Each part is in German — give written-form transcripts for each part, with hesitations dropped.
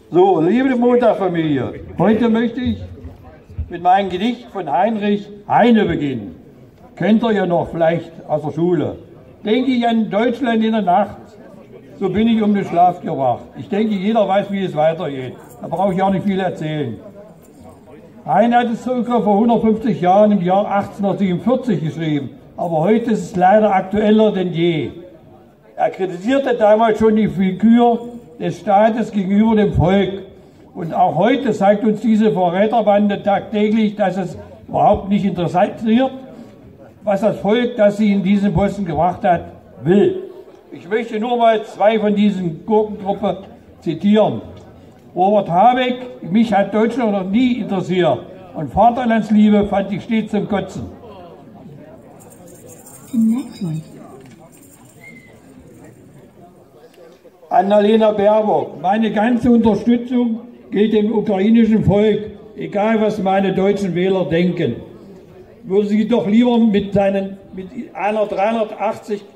So, liebe Montagfamilie, heute möchte ich mit meinem Gedicht von Heinrich Heine beginnen. Kennt ihr ja noch vielleicht aus der Schule. Denke ich an Deutschland in der Nacht, so bin ich um den Schlaf gewacht. Ich denke, jeder weiß, wie es weitergeht. Da brauche ich auch nicht viel erzählen. Heine hat es sogar vor 150 Jahren im Jahr 1847 geschrieben. Aber heute ist es leider aktueller denn je. Er kritisierte damals schon die Figur des Staates gegenüber dem Volk. Und auch heute zeigt uns diese Verräterbande tagtäglich, dass es überhaupt nicht interessiert, was das Volk, das sie in diesen Posten gebracht hat, will. Ich möchte nur mal zwei von diesen Gurkengruppe zitieren. Robert Habeck: mich hat Deutschland noch nie interessiert und Vaterlandsliebe fand ich stets zum Kotzen. Annalena Baerbock: meine ganze Unterstützung gilt dem ukrainischen Volk, egal was meine deutschen Wähler denken. Würde sie doch lieber mit einer 360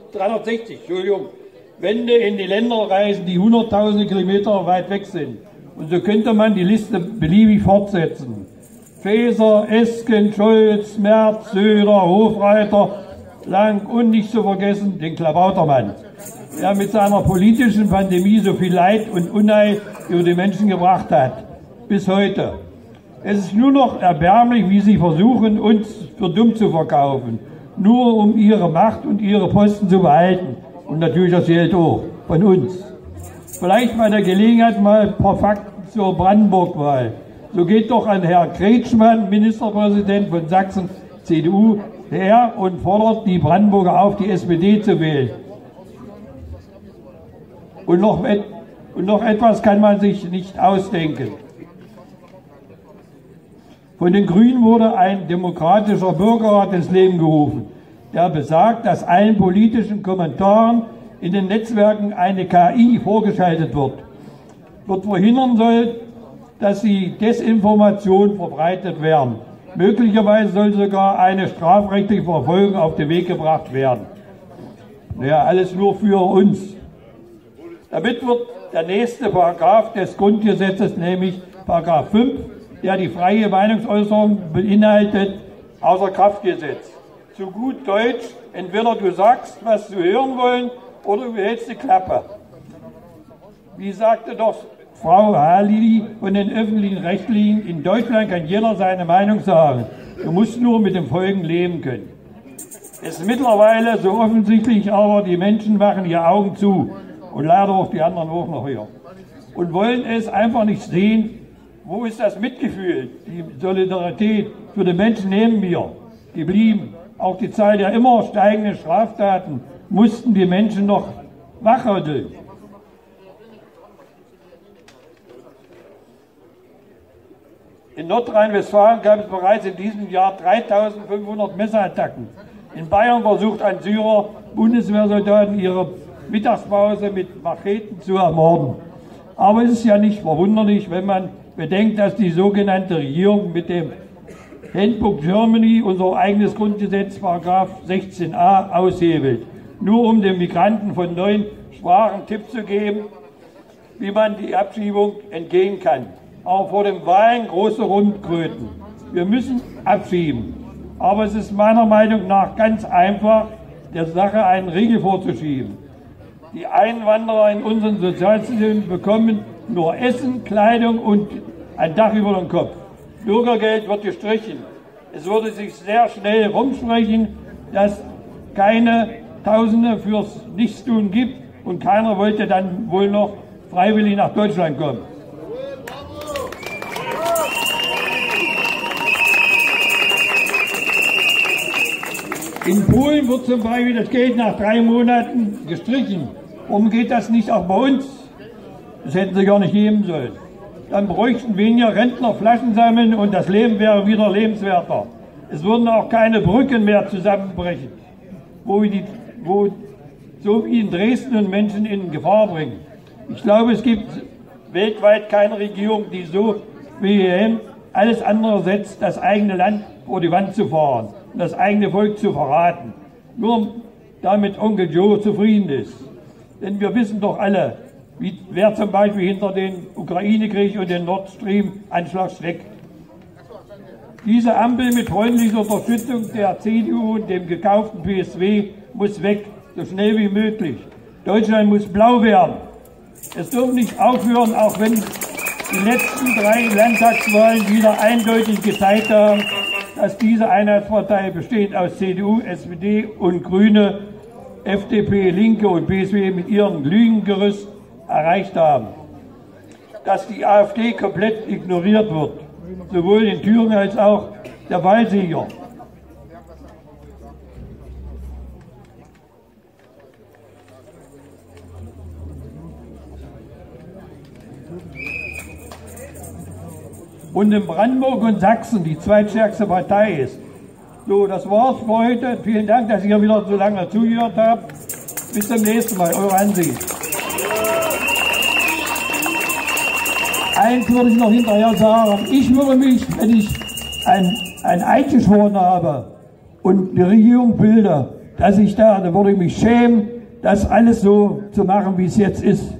Wende in die Länder reisen, die hunderttausende Kilometer weit weg sind. Und so könnte man die Liste beliebig fortsetzen. Faeser, Esken, Scholz, Merz, Söder, Hofreiter, Lang und nicht zu vergessen den Klabautermann, der mit seiner politischen Pandemie so viel Leid und Unheil über die Menschen gebracht hat, bis heute. Es ist nur noch erbärmlich, wie sie versuchen, uns für dumm zu verkaufen, nur um ihre Macht und ihre Posten zu behalten und natürlich das Geld auch von uns. Vielleicht bei der Gelegenheit mal ein paar Fakten zur Brandenburg-Wahl. So geht doch an Herrn Kretschmann, Ministerpräsident von Sachsen, CDU, her und fordert die Brandenburger auf, die SPD zu wählen. Und noch etwas kann man sich nicht ausdenken. Von den Grünen wurde ein demokratischer Bürgerrat ins Leben gerufen, der besagt, dass allen politischen Kommentaren in den Netzwerken eine KI vorgeschaltet wird. Dort verhindern soll, dass die Desinformation verbreitet werden. Möglicherweise soll sogar eine strafrechtliche Verfolgung auf den Weg gebracht werden. Naja, alles nur für uns. Damit wird der nächste Paragraph des Grundgesetzes, nämlich Paragraph 5, der die freie Meinungsäußerung beinhaltet, außer Kraft gesetzt. Zu gut Deutsch: entweder du sagst, was wir hören wollen, oder du hältst die Klappe. Wie sagte doch Frau Halili von den öffentlichen Rechtlichen: in Deutschland kann jeder seine Meinung sagen. Du musst nur mit den Folgen leben können. Es ist mittlerweile so offensichtlich, aber die Menschen machen ihre Augen zu. Und leider auch die anderen auch noch hier. Und wollen es einfach nicht sehen. Wo ist das Mitgefühl, die Solidarität für die Menschen neben mir geblieben? Auch die Zahl der immer steigenden Straftaten mussten die Menschen noch wachrütteln. In Nordrhein-Westfalen gab es bereits in diesem Jahr 3500 Messerattacken. In Bayern versucht ein Syrer, Bundeswehrsoldaten ihre Mittagspause mit Macheten zu ermorden. Aber es ist ja nicht verwunderlich, wenn man bedenkt, dass die sogenannte Regierung mit dem Handbook Germany unser eigenes Grundgesetz, Paragraph 16a, aushebelt. Nur um den Migranten von 9 Sprachen Tipps zu geben, wie man die Abschiebung entgehen kann. Aber vor den Wahlen große Rundkröten. Wir müssen abschieben. Aber es ist meiner Meinung nach ganz einfach, der Sache einen Riegel vorzuschieben. Die Einwanderer in unseren Sozialsystemen bekommen nur Essen, Kleidung und ein Dach über dem Kopf. Bürgergeld wird gestrichen. Es würde sich sehr schnell rumsprechen, dass keine Tausende fürs Nichtstun gibt und keiner wollte dann wohl noch freiwillig nach Deutschland kommen. In Polen wird zum Beispiel das Geld nach 3 Monaten gestrichen. Warum geht das nicht auch bei uns? Das hätten sie gar nicht geben sollen. Dann bräuchten weniger Rentner Flaschen sammeln und das Leben wäre wieder lebenswerter. Es würden auch keine Brücken mehr zusammenbrechen, wo so wie in Dresden und Menschen in Gefahr bringen. Ich glaube, es gibt weltweit keine Regierung, die so vehement alles andere setzt, das eigene Land vor die Wand zu fahren und das eigene Volk zu verraten. Nur damit Onkel Joe zufrieden ist. Denn wir wissen doch alle, wer zum Beispiel hinter den Ukraine-Krieg und den Nord Stream-Anschlag steckt. Diese Ampel mit freundlicher Unterstützung der CDU und dem gekauften PSW muss weg, so schnell wie möglich. Deutschland muss blau werden. Es dürfen nicht aufhören, auch wenn die letzten 3 Landtagswahlen wieder eindeutig gezeigt haben, dass diese Einheitspartei bestehend aus CDU, SPD und Grüne, FDP, Linke und PSW mit ihrem Lügengerüst erreicht haben. Dass die AfD komplett ignoriert wird, sowohl in Thüringen als auch der Wahlsieger. Und in Brandenburg und Sachsen die zweitstärkste Partei ist. So, das war's für heute. Vielen Dank, dass ihr wieder so lange zugehört habt. Bis zum nächsten Mal, eure Ansicht. Eins würde ich noch hinterher sagen. Ich würde mich, wenn ich ein Eid geschworen habe und die Regierung bilde, da würde ich mich schämen, das alles so zu machen, wie es jetzt ist.